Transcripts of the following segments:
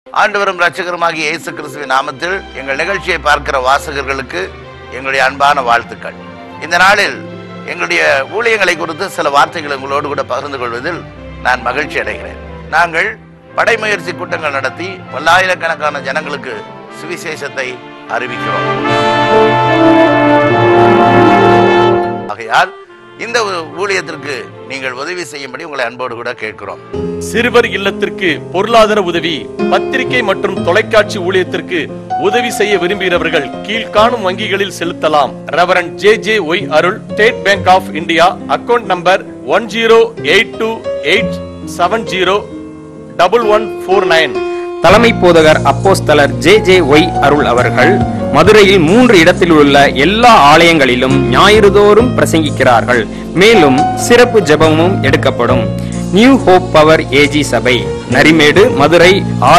ஆண்டவரும் இரட்சகருமாகிய இயேசு கிறிஸ்துவின் நாமத்தில் எங்கள் நிகழ்ச்சியை பார்க்கிற வாசகர்களுக்கு எங்களுடைய அன்பான வாழ்த்துக்கள். இந்த நாளில் எங்களுடைய ஊழியங்களை குறித்து சில வார்த்தைகளை உங்களோடு கூட பகிர்ந்து கொள்வதில் நான் மகிழ்ச்சி அடைகிறேன். நாங்கள் படைமுயற்சி கூட்டங்கள் நடத்தி பல்லாயிரக்கணக்கான ஜனங்களுக்கு சுவிசேஷத்தை அறிவிக்கிறோம். ஆகையால் இந்த ஊழியத்திற்கு நீங்கள் உதவி செய்யும்படி உங்களை அன்போடு கூட கேட்கிறோம். சிறுவர் இல்லத்திற்கு பொருளாதார உதவி, பத்திரிகை மற்றும் தொலைக்காட்சி ஊழியத்திற்கு உதவி செய்ய விரும்புகிறவர்கள் கீழ்காணும் வங்கிகளில் செலுத்தலாம். Reverend JJY Arul, State Bank of India, account number 1082870149. தலைமை போதகர் அப்போஸ்தலர் JJY அருள் அவர்கள் மதுரையில் 3 இடத்தில் உள்ள எல்லா ஆலயங்களிலும் ஞாயிறுதோறும் பிரசங்கிக்கிறார்கள். மேலும் சிறப்பு ஜெபமும் எடுக்கப்படும். நியூ ஹோப் பவர் AG சபை, நரிமேடு, மதுரை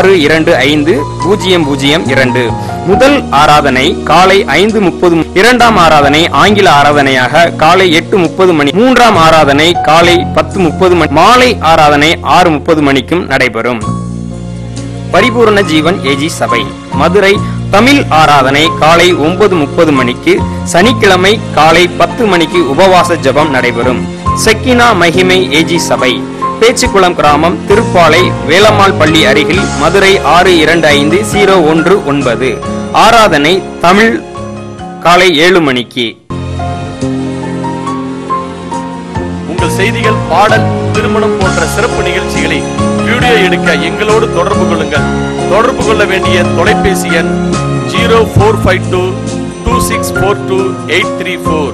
625002. முதல் ஆராதனை காலை 5:30, இரண்டாம் ஆராதனை ஆங்கில ஆராதனையாக காலை 8:30 மணி, மூன்றாம் ஆராதனை காலை 10:30 மணி, மாலை ஆராதனை 6:30 மணிக்கும் நடைபெறும். பரிபூர்ண ஜீவன் AG சபை, மதுரை தமிழ் ஆராதனை காலை 9:30 மணிக்கு, சனிக்கிழமை காலை 10 மணிக்கு உபவாச ஜெபம் நடைபெறும். செக்கினா மகிமை AG சபை, பேச்சுக்குளம் கிராமம், திருப்பாலை, வேலம்மாள் பள்ளி அருகில், மதுரை 625019. ஆராதனை தமிழ் காலை 7 மணிக்கு. உங்கள் செய்திகள், பாடல், திருமணம் போன்ற சிறப்பு நிகழ்ச்சிகளை வீடியோ எடுக்க எங்களோடு தொடர்பு கொள்ளுங்கள். தொடர்பு கொள்ள வேண்டிய தொலைபேசி எண் 0452264234,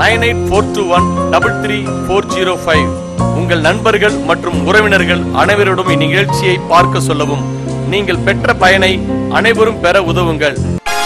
9842133405. உங்கள் நண்பர்கள் மற்றும் உறவினர்கள் அனைவரோடும் இந்நிகழ்ச்சியை பார்க்க சொல்லவும். நீங்கள் பெற்ற பயனை அனைவரும் பெற உதவுங்கள்.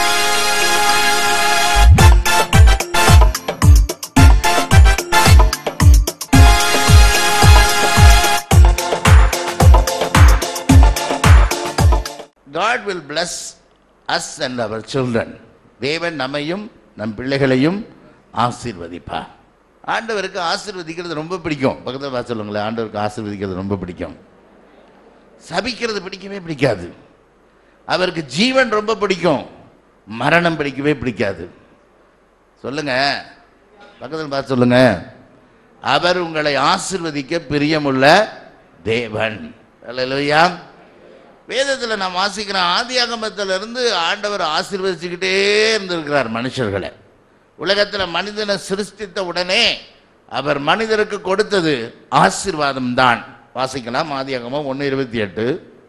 God will bless us and our children. தேவன் நம்மையும் நம் பிள்ளைகளையும் ஆசீர்வதிப்பார். ஆண்டவருக்கு ஆசீர்வதிக்கிறது ரொம்ப பிடிக்கும். பக்கத்தில் பார்த்து சொல்லுங்களேன், ஆண்டவருக்கு ஆசீர்வதிக்கிறது ரொம்ப பிடிக்கும். சபிக்கிறது பிடிக்கவே பிடிக்காது. அவருக்கு ஜீவன் ரொம்ப பிடிக்கும், மரணம் பிடிக்கவே பிடிக்காது. சொல்லுங்க, பக்கத்தில் பார்த்து சொல்லுங்க, அவர் உங்களை ஆசீர்வதிக்க பிரியமுள்ள தேவன். அல்லேலூயா. வேதத்தில் நாம் வாசிக்கிற ஆதியாகமத்திலிருந்து ஆண்டவர் ஆசீர்வதிச்சுக்கிட்டே இருந்திருக்கிறார் மனுஷர்களை. உலகத்தில் மனிதனை சிருஷ்டித்த உடனே அவர் மனிதருக்கு கொடுத்தது ஆசீர்வாதம் தான். வாசிக்கலாம், ஆதியாகமம் 1:28.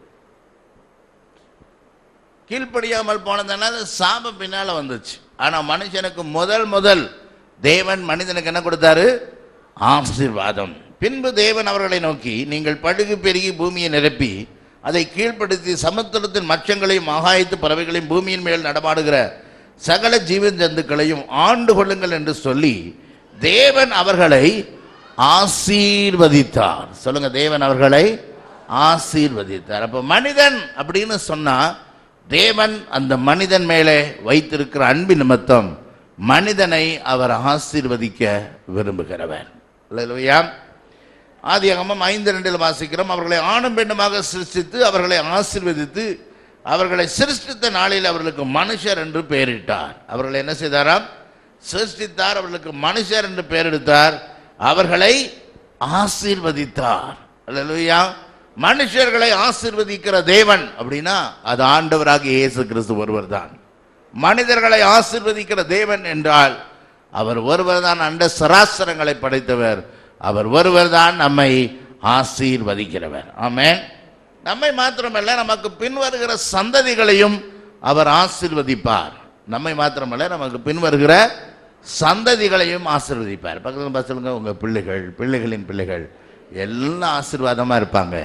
கீழ்ப்படியாமல் போனதுனால சாபம் பின்னால வந்துச்சு. ஆனால் மனுஷனுக்கு முதல் தேவன் மனிதனுக்கு என்ன கொடுத்தாரு? ஆசீர்வாதம். பின்பு தேவன் அவர்களை நோக்கி, நீங்கள் படுகு பெருகி பூமியை நிரப்பி அதை கீழ்ப்படுத்தி சமுத்திரத்தின் மச்சங்களையும் ஆகாயத்து பறவைகளையும் பூமியின் மேல் நடமாடுகிற சகல ஜீவன் ஜந்துக்களையும் ஆண்டு கொள்ளுங்கள் என்று சொல்லி தேவன் அவர்களை ஆசீர்வதித்தார். சொல்லுங்க, தேவன் அவர்களை ஆசீர்வதித்தார். அப்ப மனிதன் அப்படின்னு சொன்னா தேவன் அந்த மனிதன் மேலே வைத்திருக்கிற அன்பின் நிமித்தம் மனிதனை அவர் ஆசீர்வதிக்க விரும்புகிறவர். அல்லேலூயா. ஆதியாகமம் 5:2 வாசிக்கிறோம், அவர்களை ஆணும் பெண்ணுமாக சிருஷ்டித்து அவர்களை ஆசீர்வதித்து அவர்களை சிருஷ்டித்த நாளில் அவர்களுக்கு மனுஷர் என்று பெயரிட்டார். அவர்களை என்ன செய்தாராம்? சிருஷ்டித்தார், அவர்களுக்கு மனுஷர் என்று பெயரெடுத்தார், அவர்களை ஆசீர்வதித்தார். அல்லேலூயா. மனுஷர்களை ஆசீர்வதிக்கிற தேவன் அப்படின்னா அது ஆண்டவராகிய இயேசு கிறிஸ்து ஒருவர் தான். மனிதர்களை ஆசீர்வதிக்கிற தேவன் என்றால் அவர் ஒருவர் தான். அண்ட சராசரங்களை படைத்தவர் அவர் ஒருவர் தான் நம்மை ஆசீர்வதிக்கிறவர். ஆமென். நம்மை மாத்திரமல்ல, நமக்கு பின்வருகிற சந்ததிகளையும் அவர் ஆசீர்வதிப்பார். நம்மை மாத்திரமல்ல, நமக்கு பின்வருகிற சந்ததிகளையும் ஆசீர்வதிப்பார். பக்கத்தில் பார்த்துங்க, உங்கள் பிள்ளைகள், பிள்ளைகளின் பிள்ளைகள் எல்லாம் ஆசீர்வாதமாக இருப்பாங்க.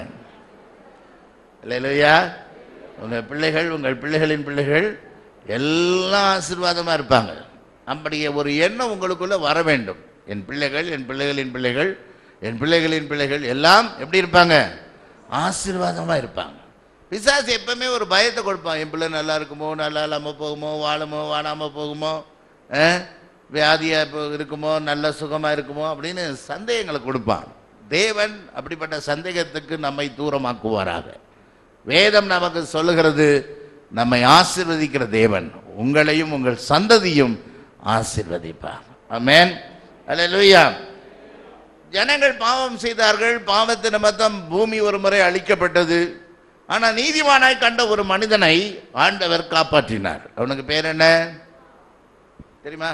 இல்லையா? உங்கள் பிள்ளைகள், உங்கள் பிள்ளைகளின் பிள்ளைகள் எல்லாம் ஆசீர்வாதமாக இருப்பாங்க. அப்படியே ஒரு எண்ணம் உங்களுக்குள்ள வர வேண்டும். என் பிள்ளைகள், என் பிள்ளைகளின் பிள்ளைகள், என் பிள்ளைகளின் பிள்ளைகள் எல்லாம் எப்படி இருப்பாங்க? ஆசீர்வாதமாக இருப்பாங்க. பிசாசு எப்பவுமே ஒரு பயத்தை கொடுப்பான். என் பிள்ளை நல்லா இருக்குமோ, நல்லா இல்லாமல் போகுமோ, வாழுமோ, வாழாமல் போகுமோ, வியாதியாக இருக்குமோ, நல்ல சுகமாக இருக்குமோ அப்படின்னு சந்தேகங்களை கொடுப்பான். தேவன் அப்படிப்பட்ட சந்தேகத்துக்கு நம்மை தூரமாக்குவாராக. வேதம் நமக்கு சொல்லுகிறது, நம்மை ஆசீர்வதிக்கிற தேவன் உங்களையும் உங்கள் சந்ததியும் ஆசீர்வதிப்பார். ஆமென். அல்லேலூயா. ஜனங்கள் பாவம் செய்தார்கள். பாவத்து நிமித்தம் பூமி ஒரு முறை அழிக்கப்பட்டது. ஆனால் நீதிமானாய் கண்ட ஒரு மனிதனை ஆண்டவர் காப்பாற்றினார். அவனுக்கு பேர் என்ன தெரியுமா?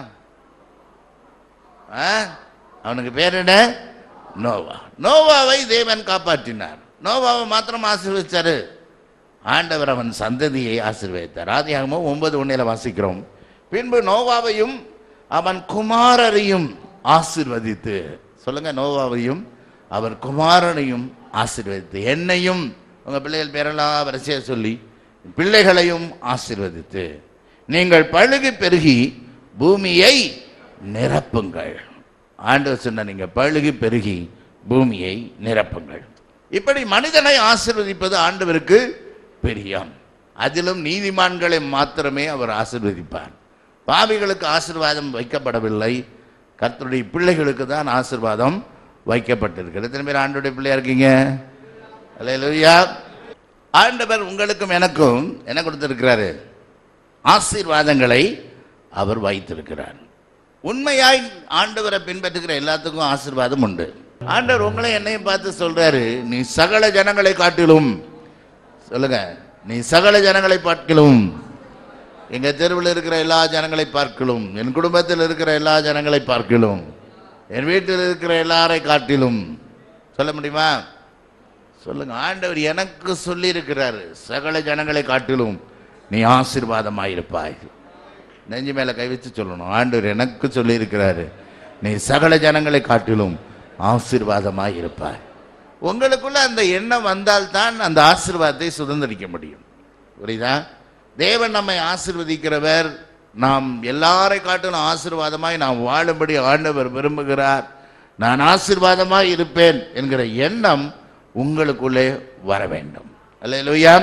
அவனுக்கு பேர் என்ன? நோவா. நோவாவை தேவன் காப்பாற்றினார். நோவாவை மாத்திரம் ஆசீர்வதிச்சாரு, ஆண்டவர் அவன் சந்ததியை ஆசீர்வதித்தார். ஆதியாகமம் 9:1 வாசிக்கிறோம். பின்பு நோவாவையும் அவன் குமாரரையும் ஆசீர்வதித்து, சொல்லுங்க, நோவாவையும் அவர் குமாரனையும் ஆசீர்வதித்து, என்னையும் உங்க பிள்ளைகள் பேரெல்லாம் வரிசையா சொல்லி பிள்ளைகளையும் ஆசீர்வதித்து, நீங்கள் பழுகி பெருகி பூமியை நிரப்புங்கள். ஆண்டவர் சொன்ன, நீங்க பழுகி பெருகி பூமியை நிரப்புங்கள். இப்படி மனிதனை ஆசீர்வதிப்பது ஆண்டவருக்கு பிரியம். அதிலும் நீதிமான்களை மாத்திரமே அவர் ஆசீர்வதிப்பார். பாவிகளுக்கு ஆசீர்வாதம் வைக்கப்படவில்லை, கர்த்தருடைய பிள்ளைகளுக்கு தான் ஆசீர்வாதம் வைக்கப்பட்டிருக்கிறது. எத்தனை பேர் ஆண்டவருடைய பிள்ளையா இருக்கீங்க? அல்லேலூயா. ஆண்டவர் உங்களுக்கும் எனக்கும் என்ன கொடுத்திருக்கிறாரு? ஆசீர்வாதங்களை அவர் வைத்திருக்கிறார். உண்மையாய் ஆண்டவரை பின்பற்றுகிற எல்லாத்துக்கும் ஆசீர்வாதம் உண்டு. ஆண்டவர் உங்களை என்னையும் பார்த்து சொல்றாரு, நீ சகல ஜனங்களை காட்டிலும், சொல்லுங்க, நீ சகல ஜனங்களை பார்க்கிலும், எங்க தெருவில் இருக்கிற எல்லா ஜனங்களை பார்க்கிலும், என் குடும்பத்தில் இருக்கிற எல்லா ஜனங்களை பார்க்கிலும், என் வீட்டில் இருக்கிற எல்லாரை காட்டிலும், சொல்ல முடியுமா? சொல்லுங்க. ஆண்டவர் எனக்கு சொல்லி இருக்கிறாரு, சகல ஜனங்களை காட்டிலும் நீ ஆசீர்வாதமாயிருப்பாய். நெஞ்சு மேல கை வச்சு சொல்லணும், ஆண்டவர் எனக்கு சொல்லி இருக்கிறாரு, நீ சகல ஜனங்களை காட்டிலும் ஆசீர்வாதமாயிருப்பாய். உங்களுக்குள்ள அந்த எண்ணம் வந்தால்தான் அந்த ஆசீர்வாதத்தை சுதந்திரிக்க முடியும். புரியுதா? தேவன் நம்மை ஆசீர்வதிக்கிறவர். நாம் எல்லாரை காட்டிலும் ஆசீர்வாதமாய் நாம் வாழும்படி ஆண்டவர் விரும்புகிறார். நான் ஆசீர்வாதமாய் இருப்பேன் என்கிற எண்ணம் உங்களுக்குள்ளே வர வேண்டும். அல்லேலூயா.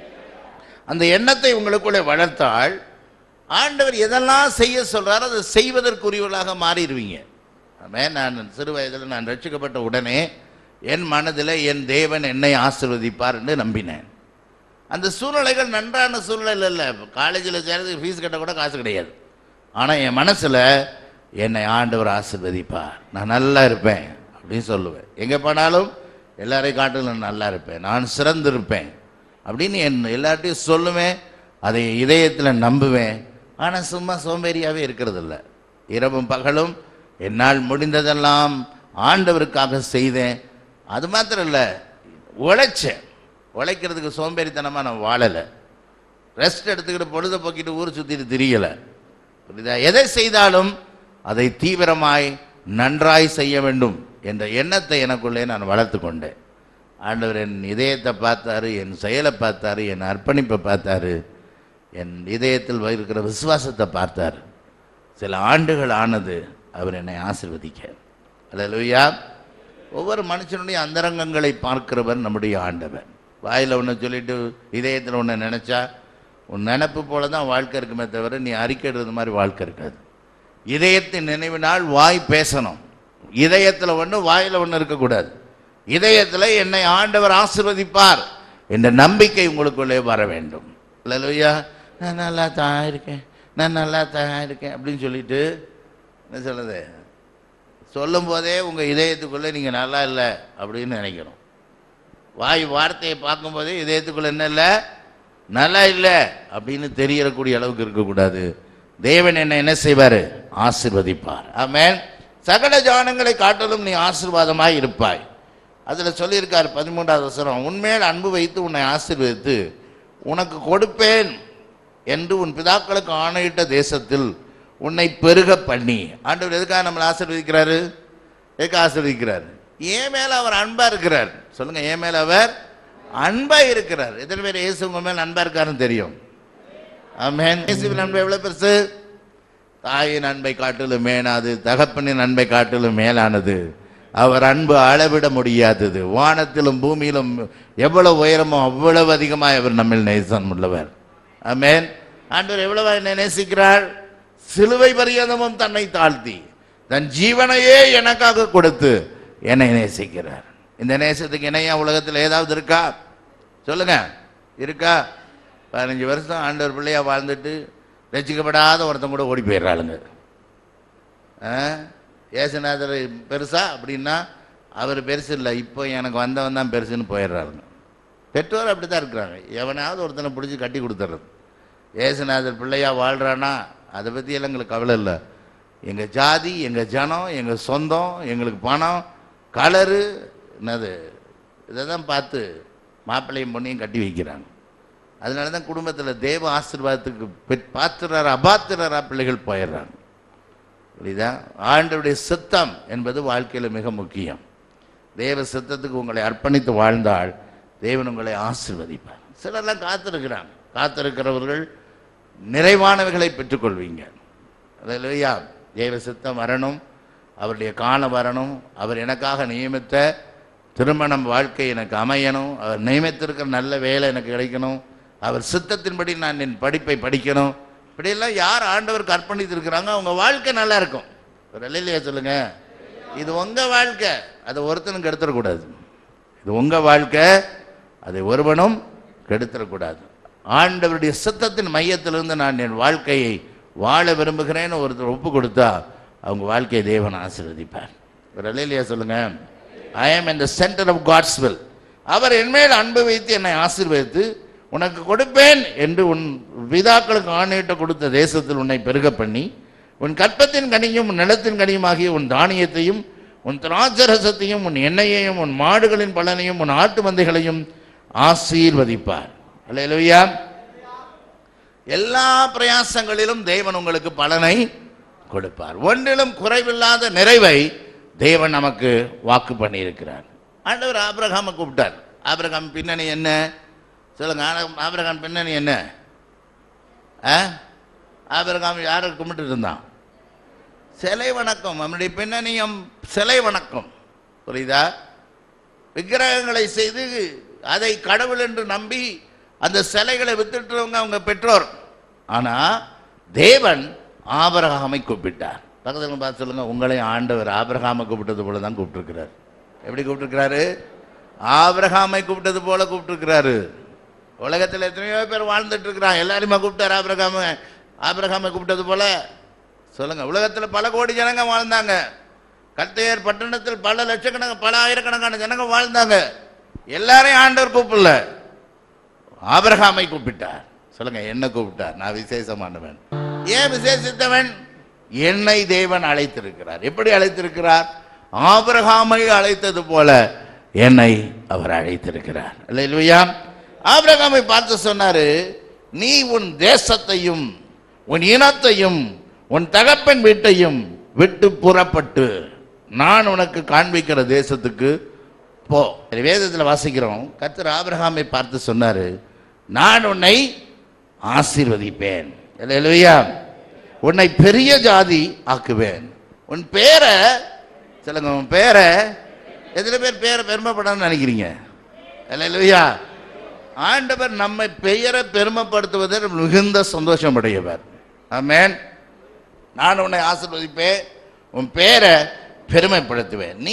அந்த எண்ணத்தை உங்களுக்குள்ளே வளர்த்தால் ஆண்டவர் எதெல்லாம் செய்ய சொல்றாரோ அதை செய்வதற்குரியவர்களாக மாறிடுவீங்க. நான் சிறு வயதில் நான் ரட்சிக்கப்பட்ட உடனே என் மனதில் என் தேவன் என்னை ஆசீர்வதிப்பார் என்று நம்பினேன். அந்த சூழ்நிலைகள் நன்றான சூழ்நிலை இல்லை. காலேஜில் சேர்றதுக்கு ஃபீஸ் கட்ட கூட காசு கிடையாது. ஆனால் என் மனசில் என்னை ஆண்டவர் ஆசீர்வதிப்பார், நான் நல்லா இருப்பேன் அப்படின்னு சொல்லுவேன். எங்கே போனாலும் எல்லாரையும் காட்டிலும் நல்லா இருப்பேன், நான் சிறந்திருப்பேன் அப்படின்னு என் எல்லார்ட்டையும் சொல்லுவேன். அதை இதயத்தில் நம்புவேன். ஆனால் சும்மா சோம்பேறியாகவே இருக்கிறது இல்லை. இரவும் பகலும் என்னால் முடிந்ததெல்லாம் ஆண்டவருக்காக செய்தேன். அது மாத்திரம் இல்லை, உழைச்சேன். உழைக்கிறதுக்கு சோம்பேறித்தனமாக நான் வாழலை. ரெஸ்ட் எடுத்துக்கிட்டு பொழுத போக்கிட்டு ஊர் சுற்றிட்டு திரியலை. புரியுதா? எதை செய்தாலும் அதை தீவிரமாய் நன்றாய் செய்ய வேண்டும் என்ற எண்ணத்தை எனக்குள்ளே நான் வளர்த்து கொண்டேன். ஆண்டவர் என் இதயத்தை பார்த்தாரு, என் செயலை பார்த்தாரு, என் அர்ப்பணிப்பை பார்த்தாரு, என் இதயத்தில் இருக்கிற விசுவாசத்தை பார்த்தார். சில ஆண்டுகள் ஆனது அவர் என்னை ஆசீர்வதிக்க. அல்லேலூயா. ஒவ்வொரு மனுஷனுடைய அந்தரங்கங்களை பார்க்கிறவர் நம்முடைய ஆண்டவர். வாயில் ஒன்று சொல்லிட்டு இதயத்தில் ஒன்று நினச்சா உன் நினப்பு போல தான் வாழ்க்கை இருக்குமே தவிர நீ அறிக்கைறது மாதிரி வாழ்க்கை இருக்காது. இதயத்தின் நினைவினால் வாய் பேசணும். இதயத்தில் ஒன்று வாயில் ஒன்று இருக்கக்கூடாது. இதயத்தில் என்னை ஆண்டவர் ஆசீர்வதிப்பார் என்ற நம்பிக்கை உங்களுக்குள்ளே வர வேண்டும். அல்லேலூயா. நான் நல்லா தான் இருக்கேன், நான் நல்லா தான் இருக்கேன் அப்படின்னு சொல்லிட்டு என்ன சொல்லுது, சொல்லும் போதே உங்கள் இதயத்துக்குள்ளே நீங்கள் நல்லா இல்லை அப்படின்னு நினைக்கணும். வாய் வார்த்தையை பார்க்கும்போதே இதயத்துக்குள்ளே என்ன இல்லை, நல்லா இல்லை அப்படின்னு தெரியக்கூடிய அளவுக்கு இருக்கக்கூடாது. தேவன் என்ன செய்வார்? ஆசீர்வதிப்பார். ஆமென். சகல ஜனங்களை காட்டிலும் நீ ஆசீர்வாதமாய் இருப்பாய். அதில் சொல்லியிருக்கார் 13வது வசனம், உன்மேல் அன்பு வைத்து உன்னை ஆசீர்வதித்து உனக்கு கொடுப்பேன் என்று உன் பிதாக்களுக்கு ஆணையிட்ட தேசத்தில் உன்னை பெருக பண்ணி. ஆண்டவர் எதுக்காக நம்மளை ஆசீர்வதிக்கிறாரு? எதுக்கு ஆசீர்வதிக்கிறார்? ஏன் மேல அவர் அன்பா இருக்கிறார்? சொல்லுங்க, ஏன் மேல அவர் அன்பா இருக்கிறார். எத்தனை பேர் இயேசு உங்க மேல அன்பா இருக்காருன்னு தெரியும்? ஆமென். இயேசுவின் அன்பு எவ்வளவு பெருசு? தாயின் அன்பை காட்டிலும் மேலானது, தகப்பனின் அன்பை காட்டிலும் மேலானது. அவர் அன்பு அளவிட முடியாதது. வானத்திலும் பூமியிலும் எவ்வளவு உயரமோ அவ்வளவு அதிகமாக அவர் நம்மில் நேசம் உள்ளவர். ஆமென். ஆண்டவர் எவ்வளவு என்னை நேசிக்கிறார்? சிலுவை பரியந்தமும் தன்னை தாழ்த்தி தன் ஜீவனையே எனக்காக கொடுத்து என்னை நேசிக்கிறார். இந்த நேசத்துக்கு இணையா உலகத்தில் ஏதாவது இருக்கா? சொல்லுங்க. இருக்கா? 15 வருஷம் ஆண்டவர் பிள்ளையாக வாழ்ந்துட்டு ரசிக்கப்படாத ஒருத்தன் கூட ஓடி போயிடுறாளுங்க. ஏசுநாதர் பெருசா அப்படின்னா அவர் பெருசு இல்லை, இப்போ எனக்கு வந்தவன் தான் பெருசுன்னு போயிடுறாருங்க. பெற்றோர் அப்படி தான் இருக்கிறாங்க. எவனாவது ஒருத்தனை பிடிச்சி கட்டி கொடுத்துட்றது. ஏசுநாதர் பிள்ளையாக வாழ்கிறானா அதை பற்றி எல்லாம் எங்களுக்கு கவலை இல்லை. எங்கள் ஜாதி, எங்கள் ஜனம், எங்கள் சொந்தம், எங்களுக்கு பணம், கலரு என்னது இதை தான் பார்த்து மாப்பிள்ளையும் பொண்ணையும் கட்டி வைக்கிறாங்க. அதனால தான் குடும்பத்தில் தேவ ஆசீர்வாதத்துக்கு பாத்திரரா அபாத்திரரா பிள்ளைகள் போயிடுறாங்க. புரியுதா? ஆண்டவருடைய சித்தம் என்பது வாழ்க்கையில் மிக முக்கியம். தேவ சித்தத்துக்கு உங்களை அர்ப்பணித்து வாழ்ந்தால் தேவன் உங்களை ஆசீர்வதிப்பார். சிலர்லாம் காத்திருக்கிறாங்க. காத்திருக்கிறவர்கள் நிறைவானவைகளை பெற்றுக்கொள்வீங்க. அல்லேலூயா. தேவ சித்தம் வரணும், அவருடைய காலம் வரணும், அவர் எனக்காக நியமித்த திருமணம் வாழ்க்கை எனக்கு அமையணும், அவர் நியமித்திருக்கிற நல்ல வேலை எனக்கு கிடைக்கணும், அவர் சித்தத்தின்படி நான் என் படிப்பை படிக்கணும். இப்படியெல்லாம் யார் ஆண்டவருக்கு அர்ப்பணித்திருக்கிறாங்க அவங்க வாழ்க்கை நல்லா இருக்கும். ஒரு இல்லையா சொல்லுங்க? இது உங்கள் வாழ்க்கை, அதை ஒருத்தனும் கெடுத்துடக்கூடாது. இது உங்கள் வாழ்க்கை, அதை ஒருவனும் கெடுத்துடக்கூடாது. ஆண்டவருடைய சித்தத்தின் மையத்திலிருந்து நான் என் வாழ்க்கையை வாழ விரும்புகிறேன்னு ஒருத்தர் ஒப்பு கொடுத்தா அவங்க வாழ்க்கையை தேவன் ஆசீர்வதிப்பார். ஒரு இல்லையா சொல்லுங்க? I am in the centre of God's will. அவர் என்மேல் அன்பு வைத்து என்னை ஆசீர்வதித்து உனக்கு கொடுப்பேன் என்று உன் பிதாக்களுக்கு ஆணையிட்ட கொடுத்த தேசத்தில் உன்னை பெருக பண்ணி உன் கற்பத்தின் கனியும் உன் நிலத்தின் கனியுமாகிய உன் தானியத்தையும் உன் திராட்சரசத்தையும் உன் எண்ணெயையும் உன் மாடுகளின் பலனையும் உன் ஆட்டு மந்தைகளையும் ஆசீர்வதிப்பார். அல்லேலூயா. எல்லா பிரயாசங்களிலும் தேவன் உங்களுக்கு பலனை கொடுப்பார். ஒன்றிலும் குறைவில்லாத நிறைவை தேவன் நமக்கு வாக்கு பண்ணியிருக்கிறார். ஆண்டவர் ஆபிரகாமை கூப்பிட்டார். ஆபிரகாம் பின்னணி என்ன சொல்லுங்க? ஆபிரகாம் பின்னணி என்ன? ஆபிரகாம் யாரை கும்பிட்டு இருந்தான்? சிலை வணக்கம். அவனுடைய பின்னணியும் சிலை வணக்கம். புரியுதா? விக்கிரகங்களை செய்து அதை கடவுள் என்று நம்பி அந்த சிலைகளை வித்துட்டுறவங்க அவங்க பெற்றோர். ஆனா தேவன் ஆபிரகாமை கூப்பிட்டார். பக்கத்தில் பார்த்து சொல்லுங்க, உங்களை ஆண்டவர் ஆபிரகாமை கூப்பிட்டது போல தான் கூப்பிட்டுருக்கிறார். எப்படி கூப்பிட்டுருக்கிறாரு? ஆபிரகாமை கூப்பிட்டது போல கூப்பிட்டுருக்கிறாரு. உலகத்தில் எத்தனையோ பேர் வாழ்ந்துட்டு இருக்கிறான், எல்லாருமே கூப்பிட்டார் ஆபிரகாமை. ஆபிரகாமை கூப்பிட்டது போல சொல்லுங்க. உலகத்தில் பல கோடி ஜனங்க வாழ்ந்தாங்க. கல்தேயர் பட்டணத்தில் பல லட்சக்கணக்கான பல ஆயிரக்கணக்கான ஜனங்க வாழ்ந்தாங்க. எல்லாரையும் ஆண்டவர் கூப்பிடல, ஆபிரகாமை கூப்பிட்டார். சொல்லுங்க, என்ன கூப்பிட்டார்? நான் விசேஷமானவன். ஏன் விசேஷித்தவன்? என்னை தேவன் அழைத்திருக்கிறார். எப்படி அழைத்திருக்கிறார்? ஆபிரகாமை அழைத்தது போல என்னை அவர் அழைத்திருக்கிறார். அல்லேலூயா. ஆபிரகாமை பார்த்து சொன்னாரு, நீ உன் தேசத்தையும் உன் இனத்தையும் உன் தகப்பன் வீட்டையும் விட்டு புறப்பட்டு நான் உனக்கு காண்பிக்கிற தேசத்துக்கு போ. வேதத்தில் வாசிக்கிறோம், கர்த்தர் ஆபிரகாமை பார்த்து சொன்னாரு, நான் உன்னை ஆசீர்வதிப்பேன். அல்லேலூயா. உன்னை பெரிய ஜாதி ஆக்குவேன். உன் பேரை சொல்லுங்க, உன் பேரை எத்தனை பேர் பேரை பெருமைப்படணும்னு நினைக்கிறீங்க? அல்லேலூயா. ஆண்டவர் நம்மை பெயரை பெருமைப்படுத்துவதில் மிகுந்த சந்தோஷம் அடையவர். ஆமென். நான் உன்னை ஆசீர்வதிப்பேன், உன் பேரை பெருமைப்படுத்துவேன், நீ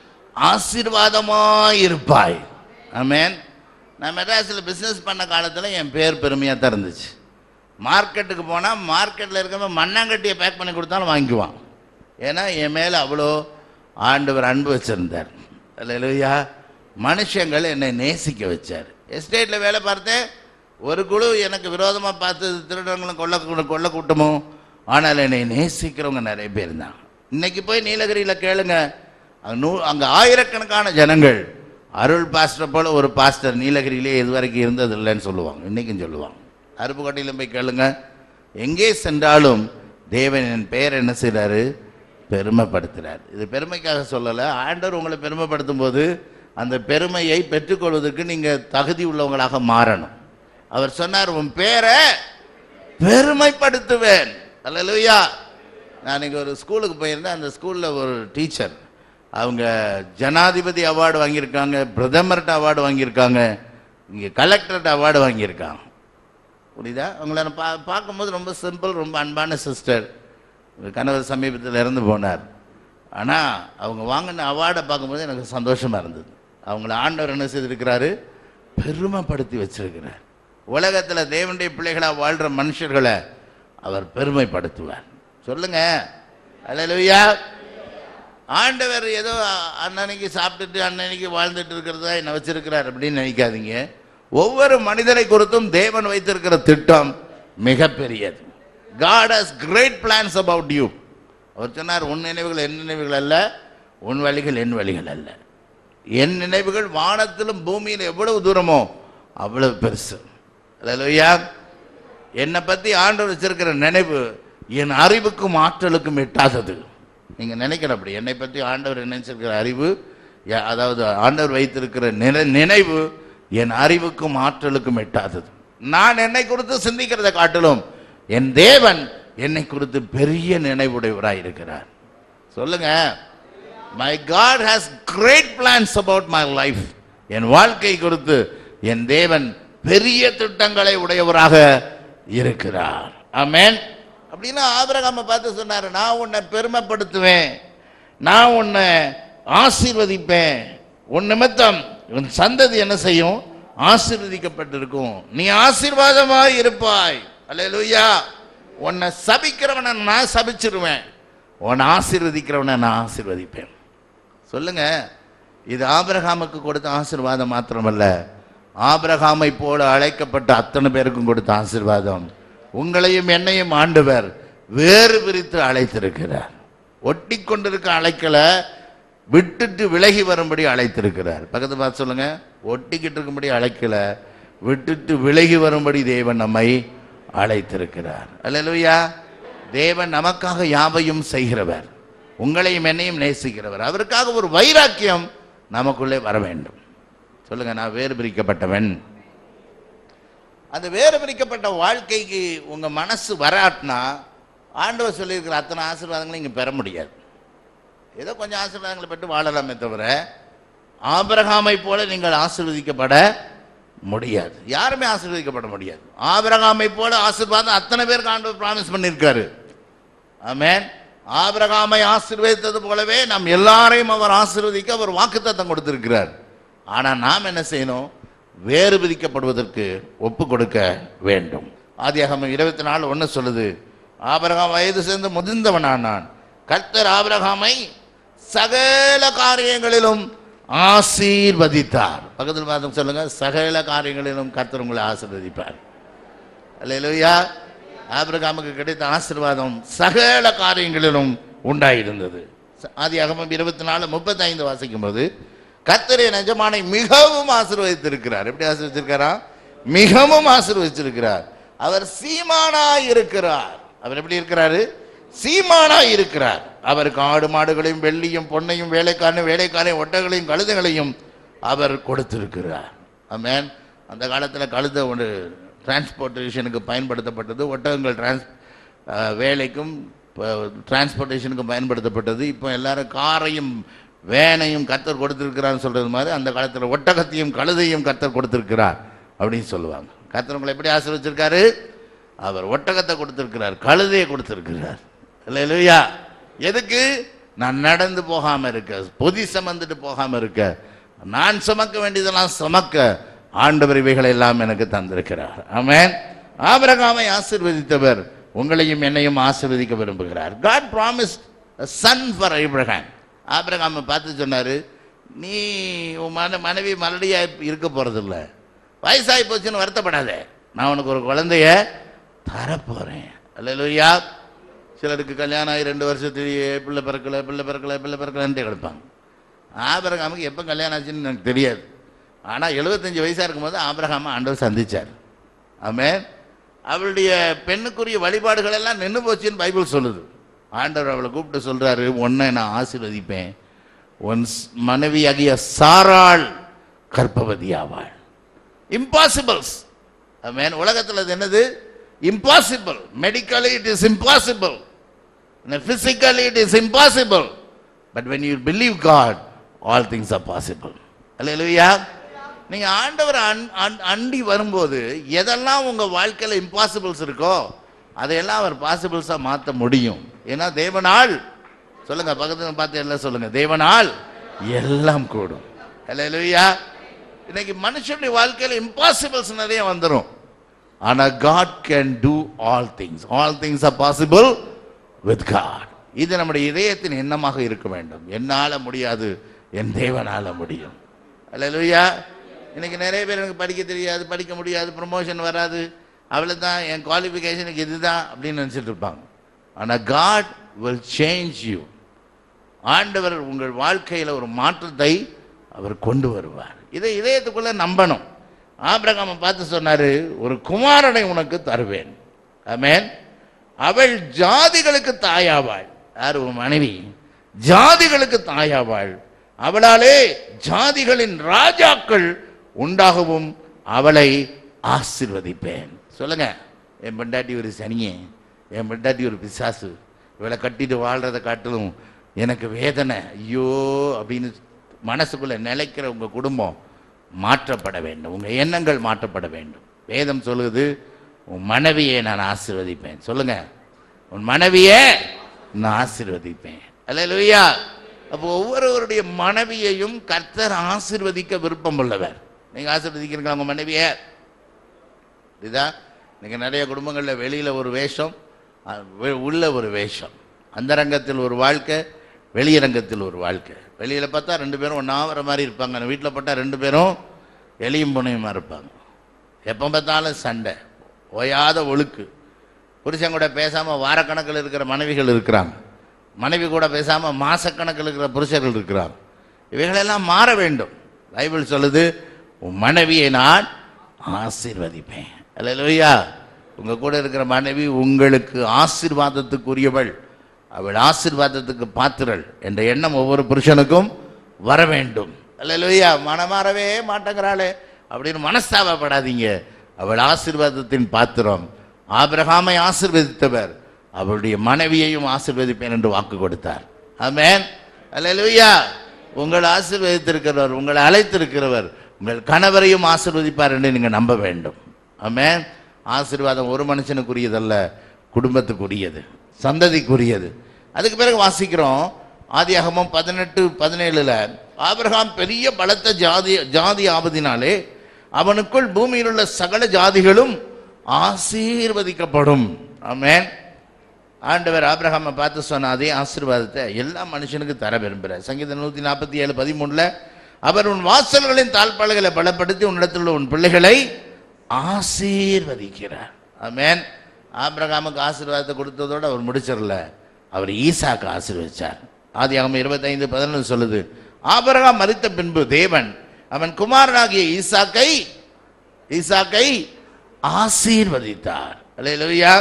ஆசீர்வாதமாயிருப்பாய். ஆமென். நான் மெட்ராஸில் பிஸ்னஸ் பண்ண காலத்தில் என் பேர் பெருமையாக தான் இருந்துச்சு. மார்க்கெட்டுக்கு போனால் மார்க்கெட்டில் இருக்கிறவங்க மண்ணாங்கட்டியை பேக் பண்ணி கொடுத்தாலும் வாங்கிக்குவான். ஏன்னா என் மேலே அவ்வளோ ஆண்டவர் அன்பு வச்சுருந்தார். அல்லேலூயா. மனுஷங்கள் என்னை நேசிக்க வச்சார். எஸ்டேட்டில் வேலை பார்த்தேன், ஒரு குழு எனக்கு விரோதமாக பார்த்து திருடங்களும் கொள்ள கூட்டமும், ஆனால் என்னை நேசிக்கிறவங்க நிறைய பேர் இருந்தாங்க. இன்னைக்கு போய் நீலகிரியில் கேளுங்க, அங்கே ஆயிரக்கணக்கான ஜனங்கள் அருள் பாஸ்டர் போல ஒரு பாஸ்டர் நீலகிரியிலே இது வரைக்கும் இருந்தது இல்லைன்னு சொல்லுவாங்க. இன்றைக்கும் சொல்லுவாங்க. அருப்புக்கோட்டையிலும் போய் கேளுங்க, எங்கே சென்றாலும் தேவன் என் பெயர் என்ன செய்கிறாரு? பெருமைப்படுத்துகிறார். இது பெருமைக்காக சொல்லலை. ஆண்டவர் உங்களை பெருமைப்படுத்தும் போது அந்த பெருமையை பெற்றுக்கொள்வதற்கு நீங்கள் தகுதி உள்ளவங்களாக மாறணும். அவர் சொன்னார், உன் பேரை பெருமைப்படுத்துவேன். அல்லேலூயா. நான் இங்கே ஒரு ஸ்கூலுக்கு போயிருந்தேன். அந்த ஸ்கூலில் ஒரு டீச்சர், அவங்க ஜனாதிபதி அவார்டு வாங்கியிருக்காங்க, பிரதமர்கிட்ட அவார்டு வாங்கியிருக்காங்க, இங்கே கலெக்டர்கிட்ட அவார்டு வாங்கியிருக்காங்க. புரியுதா? அவங்கள நான் பார்க்கும்போது ரொம்ப சிம்பிள், ரொம்ப அன்பான சிஸ்டர். கணவர் சமீபத்தில் இறந்து போனார். ஆனால் அவங்க வாங்கின அவார்டை பார்க்கும்போது எனக்கு சந்தோஷமாக இருந்தது. அவங்கள ஆண்டவர் என்ன செய்திருக்கிறாரு? பெருமைப்படுத்தி வச்சிருக்கிறார். உலகத்தில் தேவனுடைய பிள்ளைகளாக வாழ்கிற மனுஷர்களை அவர் பெருமைப்படுத்துவார். சொல்லுங்க அல்லேலூயா. ஆண்டவர் ஏதோ அன்னன்னைக்கு சாப்பிட்டுட்டு அன்னன்னைக்கு வாழ்ந்துட்டு இருக்கிறதா என்ன வச்சிருக்கிறார் அப்படின்னு நினைக்காதீங்க. ஒவ்வொரு மனிதரை குறித்தும் தேவன் வைத்திருக்கிற திட்டம் மிகப்பெரியது. God has great plans about you. அவர் சொன்னார், உன் நினைவுகள் என் நினைவுகள் அல்ல, உன் வழிகள் என் வழிகள் அல்ல. என் நினைவுகள் வானத்திலும் பூமியில் எவ்வளவு தூரமோ அவ்வளவு பெருசு. அல்லேலூயா. என்னை பற்றி ஆண்டவர் வச்சிருக்கிற நினைவு என் அறிவுக்கும் ஆற்றலுக்கும் எட்டாதது. நீங்கள் நினைக்கிற அப்படி என்னை பற்றி ஆண்டவர் நினைச்சிருக்கிற அறிவு, அதாவது ஆண்டவர் வைத்திருக்கிற நினைவு என் அறிவுக்கும் ஆற்றலுக்கும் எட்டாதது. நான் என்னை குறித்து சிந்திக்கிறதை காட்டிலும் என் தேவன் என்னை குறித்து பெரிய நினைவுடையவராக இருக்கிறார். சொல்லுங்க, my God has great plans about my life. என் வாழ்க்கை குறித்து என் தேவன் பெரிய திட்டங்களை உடையவராக இருக்கிறார். ஆமென். அப்படின்னா ஆபிரகாமை பார்த்து சொன்னார், நான் உன்னை பெருமைப்படுத்துவேன், நான் உன்னை ஆசீர்வதிப்பேன், உன் நிமித்தம் உன் சந்ததி என்ன செய்யும், ஆசீர்வதிக்கப்பட்டிருக்கும், நீ ஆசீர்வாதமாய் இருப்பாய். அல்லேலூயா. உன்னை சபிக்கிறவனை நான் சபிச்சிருவேன், உன்னை ஆசீர்வதிக்கிறவனை நான் ஆசீர்வதிப்பேன். சொல்லுங்க, இது ஆபிரகாமுக்கு கொடுத்த ஆசீர்வாதம் மாத்திரமல்ல, ஆபிரகாமை போல அழைக்கப்பட்ட அத்தனை பேருக்கும் கொடுத்த ஆசீர்வாதம். உங்களையும் என்னையும் ஆண்டவர் வேறு பிரித்து அழைத்திருக்கிறார். ஒட்டி கொண்டிருக்க அழைக்கல, விட்டுட்டு விலகி வரும்படி அழைத்திருக்கிறார். பக்கத்து பார்த்து சொல்லுங்க, ஒட்டிக்கிட்டு இருக்கும்படி அழைக்கல, விட்டுட்டு விலகி வரும்படி தேவன் நம்மை அழைத்திருக்கிறார். அல்லேலூயா. தேவன் நமக்காக யாவையும் செய்கிறவர், உங்களையும் என்னையும் நேசிக்கிறவர். அவருக்காக ஒரு வைராக்கியம் நமக்குள்ளே வர வேண்டும். சொல்லுங்க, நான் வேறு பிரிக்கப்பட்டவன். அந்த வேறு பிரிக்கப்பட்ட வாழ்க்கைக்கு உங்க மனசு வராட்டினா ஆண்டவர் சொல்லியிருக்கிற அத்தனை ஆசீர்வாதங்களை இங்கே பெற முடியாது. ஏதோ கொஞ்சம் ஆசீர்வாதங்களை பெற்று வாழலாமே தவிர ஆபிரகாமை போல நீங்கள் ஆசீர்வதிக்கப்பட முடியாது. யாருமே ஆசீர்வதிக்கப்பட முடியாது. ஆபிரகாமை போல ஆசீர்வாதம் அத்தனை பேருக்கு ஆண்டவர் பிராமிஸ் பண்ணியிருக்காரு. ஆமென். ஆபிரகாமை ஆசீர்வதித்தது போலவே நாம் எல்லாரையும் அவர் ஆசீர்வதிக்க அவர் வாக்குத்தத்தம் கொடுத்திருக்கிறார். ஆனால் நாம் என்ன செய்யணும்? வேறு விதிக்கப்படுவதற்கு ஒப்பு கொடுக்க வேண்டும். ஆதியாகமம் 24:1 சொல்லுது, ஆபிரகாம் வயது சேர்ந்து முதிர்ந்தவனானான், கர்த்தர் ஆபிரகாமை சகல காரியங்களிலும் ஆசீர்வதித்தார். பக்கத்தில் பார்த்து சொல்லுங்க, சகல காரியங்களிலும் கர்த்தர் உங்களை ஆசீர்வதிப்பார். அல்லேலூயா. ஆபிரகாமுக்கு கிடைத்த ஆசீர்வாதம் சகல காரியங்களிலும் உண்டாயிருந்தது. ஆதியாகமம் 24:35 வாசிக்கும் போது, கர்த்தர் என் எஜமானை மிகவும் ஆசீர்வதித்திருக்கிறார். எப்படி ஆசீர்வதிச்சிருக்காரா? மிகவும் ஆசீர்வதிச்சிருக்கிறார். அவர் சீமானாய் இருக்கிறார். அவர் எப்படி இருக்கிறாரு? சீமானாய் இருக்கிறார். அவருக்கு ஆடு மாடுகளையும் வெள்ளியும் பொன்னையும் வேலைக்காரையும் ஒட்டகங்களையும் கழுதைகளையும் அவர் கொடுத்திருக்கிறார். ஆமென். அந்த காலத்தில் கழுதை ஒரு டிரான்ஸ்போர்ட்டேஷனுக்கு பயன்படுத்தப்பட்டது, ஒட்டகங்கள் வேலைக்கும் டிரான்ஸ்போர்ட்டேஷனுக்கும் பயன்படுத்தப்பட்டது. இப்போ எல்லாரும் காரையும் வேனையும் கர்த்தர் கொடுத்திருக்கிறான்னு சொல்றது மாதிரி அந்த காலத்தில் ஒட்டகத்தையும் கழுதையும் கர்த்தர் கொடுத்திருக்கிறார் அப்படின்னு சொல்லுவாங்க. கர்த்தர் உங்களை எப்படி ஆசீர்வதிச்சிருக்காரு? அவர் ஒட்டகத்தை கொடுத்திருக்கிறார், கழுதையை கொடுத்திருக்கிறார். அல்லேலூயா. எதுக்கு? நான் நடந்து போகாம இருக்க, பொதி சுமந்துட்டு போகாம இருக்க, நான் சுமக்க வேண்டியதெல்லாம் சுமக்க ஆண்டவர் இவைகளை எல்லாம் எனக்கு தந்திருக்கிறார். ஆமென். ஆபிரகாமை ஆசீர்வதித்தவர் உங்களையும் என்னையும் ஆசீர்வதிக்க விரும்புகிறார். God promised a son for Abraham. ஆபிரகாமை பார்த்து சொன்னாரு, நீ உன் மனைவி மறுபடியா இருக்க போறதில்ல, வயசாகி போச்சுன்னு வருத்தப்படாத, நான் உனக்கு ஒரு குழந்தைய தரப்போறேன். அல்லேலூயா. சிலருக்கு கல்யாணம் ஆகி 2 வருஷத்துலேயே பிள்ளை பிறக்கலன்ட்டு கிடப்பாங்க. ஆபிரகாமுக்கு எப்போ கல்யாணம் ஆச்சுன்னு எனக்கு தெரியாது. ஆனால் 75 வயசாக இருக்கும்போது ஆபிரகாமை ஆண்டவர் சந்திச்சார். ஆமென். அவளுடைய பெண்ணுக்குரிய வழிபாடுகள் எல்லாம் நின்று போச்சுன்னு பைபிள் சொல்லுது. ஆண்டவர் அவளை கூப்பிட்டு சொல்றாரு, உன்னை நான் ஆசீர்வதிப்பேன், உன் மனைவியாகிய சாராள் கர்ப்பவதி ஆவாள். இம்பாசிபிள்ஸ். ஆமென். உலகத்தில் அது என்னது? Impossible. Medically it is impossible, physically it is impossible, but when you believe God all things are possible. அல்லேலூயா. நீங்க ஆண்டவர் அண்டி வரும்போது எதெல்லாம் உங்க வாழ்க்கையில இம்பாசிபிள்ஸ் இருக்கோ அதையெல்லாம் அவர் பாசிபிள்ஸா மாற்ற முடியும். ஏன்னா தேவனால், சொல்லுங்க பக்கத்துல பார்த்து எல்லாம் சொல்லுங்க, தேவனால் எல்லாம் கூடும். அல்லேலூயா. இன்னைக்கு மனுஷனுடைய வாழ்க்கையில இம்பாசிபிள்ஸ் நிறைய வந்துடும். ஆனால் God can do all things. All things are possible with God. இது நம்முடைய இதயத்தின் எண்ணமாக இருக்க வேண்டும். என்னால முடியாது, என் தேவனால முடியும். அல்லேலூயா. இன்னைக்கு நிறைய பேர் எனக்கு படிக்க தெரியாது, படிக்க முடியாது, ப்ரமோஷன் வராது, அவ்வளோதான், என் குவாலிஃபிகேஷனுக்கு இதுதான் அப்படின்னு நினச்சிட்டு இருப்பாங்க. ஆனால் God will change you. ஆண்டவர் உங்கள் வாழ்க்கையில் ஒரு மாற்றத்தை அவர் கொண்டு வருவார். இதை இதயத்துக்குள்ள நம்பணும். ஆபிரகாமை பார்த்து சொன்னாரு, ஒரு குமாரனை உனக்கு தருவேன். ஆமென். அவள் ஜாதிகளுக்கு தாயாவாள். யார்? உன் மனைவி ஜாதிகளுக்கு தாயாவாள். அவளாலே ஜாதிகளின் ராஜாக்கள் உண்டாகவும் அவளை ஆசீர்வதிப்பேன். சொல்லுங்க, என் பெண்டாட்டி ஒரு சனியே, என் பெண்டாட்டி ஒரு பிசாசு, இவளை கட்டிட்டு வாழ்றதை காட்டிலும் எனக்கு வேதனை, ஐயோ அப்படின்னு மனசுக்குள்ள நிலைக்கிற உங்க குடும்பம் மாற்றப்பட வேண்டும். உங்க எண்ணங்கள் மாற்றப்பட வேண்டும். வேதம் சொல்லுது, உன் மனைவியை நான் ஆசீர்வதிப்பேன். சொல்லுங்க, உன் மனைவியை நான் ஆசீர்வதிப்பேன். அல்லேலூயா. அப்போ ஒவ்வொருவருடைய மனைவியையும் கர்த்தர் ஆசீர்வதிக்க விருப்பம் உள்ளவர். நீங்க ஆசீர்வதிக்கிறீங்களா உங்க மனைவிய? இதுதான் நீங்க நிறைய குடும்பங்களில் வெளியில ஒரு வேஷம், உள்ள ஒரு வேஷம், அந்தரங்கத்தில் ஒரு வாழ்க்கை, வெளியரங்கத்தில் ஒரு வாழ்க்கை. வெளியில பார்த்தா ரெண்டு பேரும் ஒன்றா வர மாதிரி இருப்பாங்க, வீட்டில் பார்த்தா ரெண்டு பேரும் எலியும் புனையுமா இருப்பாங்க. எப்போ பார்த்தாலும் சண்டை, ஓயாத ஒழுக்கு. புருஷன் கூட பேசாமல் வாரக்கணக்கில் இருக்கிற மனைவிகள் இருக்கிறாங்க, மனைவி கூட பேசாமல் மாசக்கணக்கில் இருக்கிற புருஷர்கள் இருக்கிறாங்க. இவைகளெல்லாம் மாற வேண்டும். பைபிள் சொல்லுது, உன் மனைவியை நான் ஆசீர்வதிப்பேன். அல்லேலூயா. உங்க கூட இருக்கிற மனைவி உங்களுக்கு ஆசீர்வாதத்துக்குரியவள், அவள் ஆசீர்வாதத்துக்கு பாத்திரள் என்ற எண்ணம் ஒவ்வொரு புருஷனுக்கும் வர வேண்டும். அல்லேலூயா. மனமாறவே மாட்டேங்கிறாளே அப்படின்னு மனஸ்தாபப்படாதீங்க. அவள் ஆசீர்வாதத்தின் பாத்திரம். ஆபிரகாமை ஆசீர்வதித்தவர் அவளுடைய மனைவியையும் ஆசீர்வதிப்பேன் என்று வாக்கு கொடுத்தார். ஆமென். அல்லேலூயா. உங்களை ஆசீர்வதித்திருக்கிறவர், உங்களை அழைத்திருக்கிறவர் உங்கள் கணவரையும் ஆசீர்வதிப்பார் என்று நீங்கள் நம்ப வேண்டும். ஆமென். ஆசீர்வாதம் ஒரு மனுஷனுக்குரியதல்ல, குடும்பத்துக்குரியது, சந்ததிக்குரியது. அதுக்கு பிறகு வாசிக்கிறோம், ஆதியாகமம் 18:17 ஆபிரகாம் பெரிய பலத்த ஜாதி ஆவதினாலே அவனுக்குள் பூமியில் உள்ள சகல ஜாதிகளும் ஆசீர்வதிக்கப்படும். ஆமென். ஆண்டவர் ஆபிரகாமை பார்த்து சொன்ன அதே ஆசீர்வாதத்தை எல்லா மனுஷனுக்கு தர விரும்புகிறார். சங்கீதம் 147:13 அவர் உன் வாசல்களின் தாழ்பாள்களை பலப்படுத்தி உன்னிடத்தில் உள்ள உன் பிள்ளைகளை ஆசீர்வதிக்கிறார். ஆமென். ஆபிரகாமுக்கு ஆசீர்வாதத்தை கொடுத்ததோடு அவர் முடிச்சிடல, அவர் ஈசாக்கு ஆசீர்வதிச்சார். ஆதியாகமம் 25:11 சொல்லுது, ஆபிரகாம் மரித்த பின்பு தேவன் அவன் குமாரனாகிய ஈசாக்கை ஆசீர்வதித்தார். அல்லேலூயா.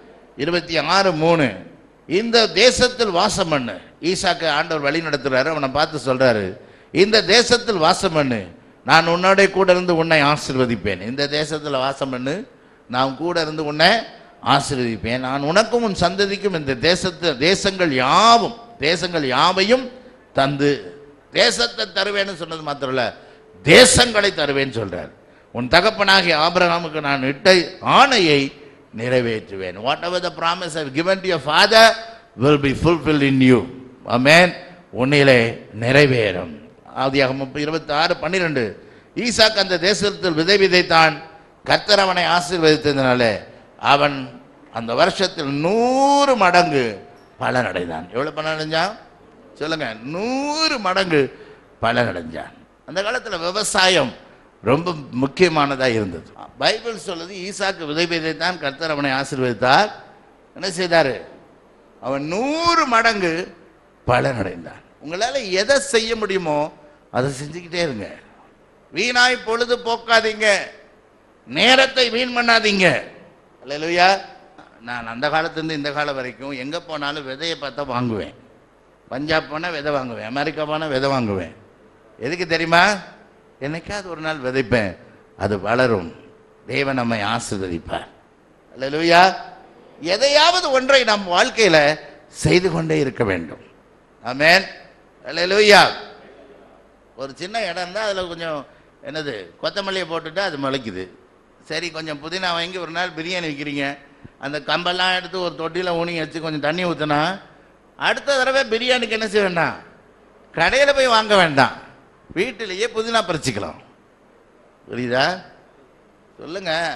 26:3 இந்த தேசத்தில் வாசம் பண்ணு. ஈசாக்கு ஆண்டவர் வழி நடத்துறாரு. அவனை பார்த்து சொல்றாரு, இந்த தேசத்தில் வாசம் பண்ணு, நான் உன்னோட கூட இருந்து உன்னை ஆசீர்வதிப்பேன். இந்த தேசத்தில் வாசம் பண்ணு, நான் கூட இருந்து உன்னை ஆசீர்வதிப்பேன். நான் உனக்கும் உன் சந்ததிக்கும் இந்த தேசங்கள் யாவையும் தந்து, தேசத்தை தருவேன்னு சொன்னது மாத்திரம் இல்ல, தேசங்களை தருவேன்னு சொல்றார். உன் தகப்பனாகிய ஆபிரகாமுக்கு நான் இட்ட ஆணையை நிறைவேற்றுவேன். Whatever the promise I have given to your father will be fulfilled in you. ஆமென். உன்னிலே நிறைவேறும். ஆதியாகமம் 26:12 ஈசாக்கு அந்த தேசத்தில் விதைத்தான். கர்த்தர் அவனை ஆசீர்வதித்ததினால அவன் அந்த வருஷத்தில் 100 மடங்கு பலன் அடைந்தான். எவ்வளவு பலன் அடைஞ்சான் சொல்லுங்க? 100 மடங்கு பலன் அடைஞ்சான். அந்த காலத்தில் விவசாயம் ரொம்ப முக்கியமானதாக இருந்தது. பைபிள் சொல்லுது, ஈசாக்கு விதைத்தான், கர்த்தர் அவனை ஆசீர்வதித்தார். என்ன செய்தாரு? அவன் 100 மடங்கு பலன் அடைந்தான். உங்களால் எதை செய்ய முடியுமோ அதை செஞ்சுக்கிட்டே இருங்க. வீணாய் பொழுது போக்காதீங்க, நேரத்தை வீண் பண்ணாதீங்க. அல்லேலூயா. நான் அந்த காலத்துலேருந்து இந்த காலம் வரைக்கும் எங்கே போனாலும் விதையை பார்த்தா வாங்குவேன். பஞ்சாப் போனால் விதை வாங்குவேன், அமெரிக்கா போனால் விதை வாங்குவேன். எதுக்கு தெரியுமா? என்னைக்காவது ஒரு நாள் விதைப்பேன், அது வளரும், தேவன் நம்மை ஆசீர்வதிப்பார். அல்லேலூயா. எதையாவது ஒன்றை நம் வாழ்க்கையில் செய்து கொண்டே இருக்க வேண்டும். ஆமென். அல்லேலூயா. ஒரு சின்ன இடம் தான், அதில் கொஞ்சம் என்னது கொத்தமல்லியை போட்டுட்டா அது முளைக்குது. சரி, கொஞ்சம் புதினா வாங்கி ஒரு நாள் பிரியாணி வைக்கிறீங்க, அந்த கம்பெல்லாம் எடுத்து ஒரு தொட்டியில் ஊனி வச்சு கொஞ்சம் தண்ணி ஊற்றினா அடுத்த தடவை பிரியாணிக்கு என்ன செய்ய வேண்டாம், கடையில் போய் வாங்க வேண்டாம், வீட்டிலேயே புதினா பறிச்சுக்கலாம். புரியுதா? சொல்லுங்க.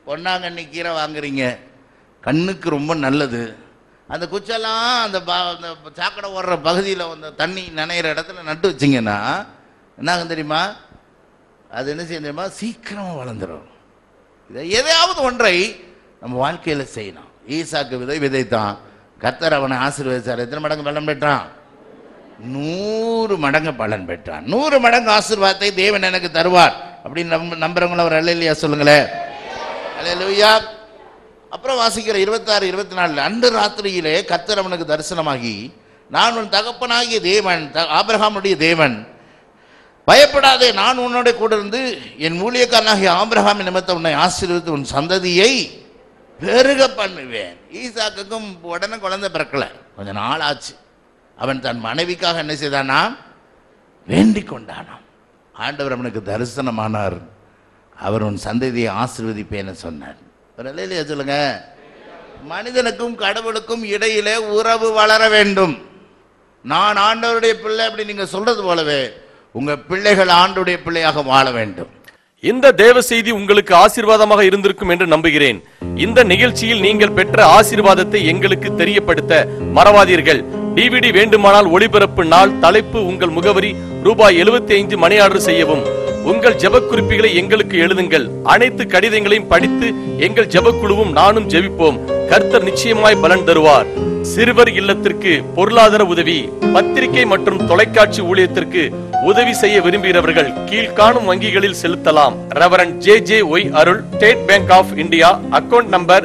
பொன்னாங்கண்ணி கீரை வாங்குறீங்க, கண்ணுக்கு ரொம்ப நல்லது. அந்த குச்செல்லாம் அந்த சாக்கடை ஓடுற பகுதியில் அந்த தண்ணி நனைகிற இடத்துல நட்டு வச்சிங்கன்னா என்னாகும் தெரியுமா? அது என்ன செய்ய தெரியுமா? சீக்கிரமாக வளர்ந்துடும். இதை எதையாவது ஒன்றை நம்ம வாழ்க்கையில் செய்யணும். ஈசாக்கு விதைத்தான், கர்த்தர் அவனை ஆசீர்வதிச்சார். எத்தனை மடங்கு பலன் பெற்றான்? 100 மடங்கு பலன் பெற்றான். 100 மடங்கு ஆசீர்வாதத்தை தேவன் எனக்கு தருவார் அப்படின்னு நம்புறவங்கள ஒரு அல்லேலூயா சொல்லுங்களேன். அல்லேலூயா. அப்புறம் வாசிக்கிற 26, 24, அன்று ராத்திரியிலே கர்த்தர் அவனுக்கு தரிசனமாகி, நான் உன் தகப்பனாகிய தேவன், ஆபிரகாமுடைய தேவன், பயப்படாதே, நான் உன்னோட கூட இருந்து என் ஊழியக்காரனாகிய ஆபிரகாம் நிமித்தம் உன்னை ஆசீர்வதித்து உன் சந்ததியை பெருக பண்ணுவேன். ஈசாக்குக்கும் உடனே குழந்தை பிறக்கல, கொஞ்ச நாள் ஆச்சு. அவன் தன் மனைவிக்காக என்ன செய்தானா? வேண்டிக் கொண்டானாம். ஆண்டவர் அவனுக்கு தரிசனமானார். அவர் உன் சந்ததியை ஆசீர்வதிப்பேன்னு சொன்னார். ஒரு அல்லேலூயா சொல்லுங்க. மனிதனுக்கும் கடவுளுக்கும் இடையிலே உறவு வளர வேண்டும். நான் ஆண்டவருடைய பிள்ளை அப்படி நீங்க சொல்றது போலவே உங்க பிள்ளைகள் ஆண்டவருடைய பிள்ளையாக வாழ வேண்டும். இந்த தேவ செய்தி உங்களுக்கு ஆசீர்வாதமாக இருந்திருக்கும் என்று நம்புகிறேன். இந்த நிகழ்ச்சியில் நீங்கள் பெற்ற ஆசீர்வாதத்தை எங்களுக்கு தெரியப்படுத்த மறவாதீர்கள். டிவிடி வேண்டுமானால் ஒளிபரப்பு நாள், தலைப்பு, உங்கள் முகவரி, ரூபாய் 75 மணி ஆர்டர் செய்யவும். உங்கள் ஜெப குறிப்புகளை எங்களுக்கு எழுதுங்கள். அனைத்து கடிதங்களையும் படித்து எங்கள் ஜெபக்குழுவும் நானும் ஜெபிப்போம். கர்த்தர் நிச்சயமாய் பலன் தருவார். சிறுவர் இல்லத்திற்கு பொருளாதார உதவி, பத்திரிகை மற்றும் தொலைக்காட்சி ஊழியத்திற்கு உதவி செய்ய விரும்புகிறவர்கள் கீழ்காணும் வங்கிகளில் செலுத்தலாம். Reverend JJY Arul, State Bank of India, account number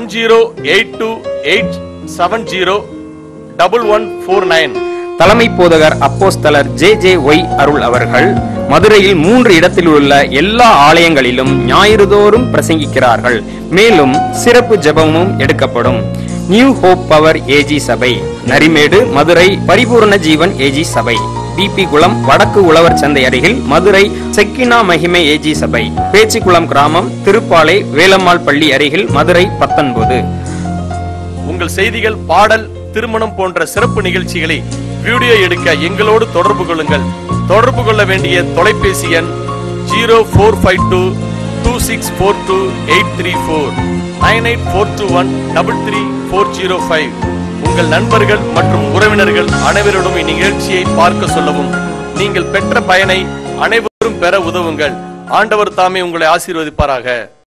1082870149. தலைமை போதகர் அப்போஸ்தலர் JJY அருள் அவர்கள் மதுரையில் 3 இடத்தில் உள்ள எல்லா ஆலயங்களிலும் ஞாயிறுதோறும் பிரசங்கிக்கிறார்கள். மேலும் சிறப்பு ஜெபமும் எடுக்கப்படும். நியூ ஹோப் பவர் AG சபை, நரிமேடு, மதுரை. பரிபூர்ண ஜீவன் AG சபை, BP குளம், வடக்கு உழவர் சந்தை அருகில், மதுரை. செக்கினா மகிமை AG சபை, பேச்சிக்குளம் கிராமம், திருப்பாலை, வேலம்மாள் பள்ளி அருகில், மதுரை 19. உங்கள் செய்திகள், பாடல், திருமணம் போன்ற சிறப்பு நிகழ்ச்சிகளை வீடியோ எடுக்க எங்களோடு தொடர்பு கொள்ளுங்கள். தொடர்பு கொள்ள வேண்டிய தொலைபேசி எண் 0452264234, 9842133405. உங்கள் நண்பர்கள் மற்றும் உறவினர்கள் அனைவரிடம் இந்நிகழ்ச்சியை பார்க்க சொல்லவும். நீங்கள் பெற்ற பயனை அனைவரும் பெற உதவுங்கள். ஆண்டவர் தாமே உங்களை ஆசீர்வதிப்பாராக.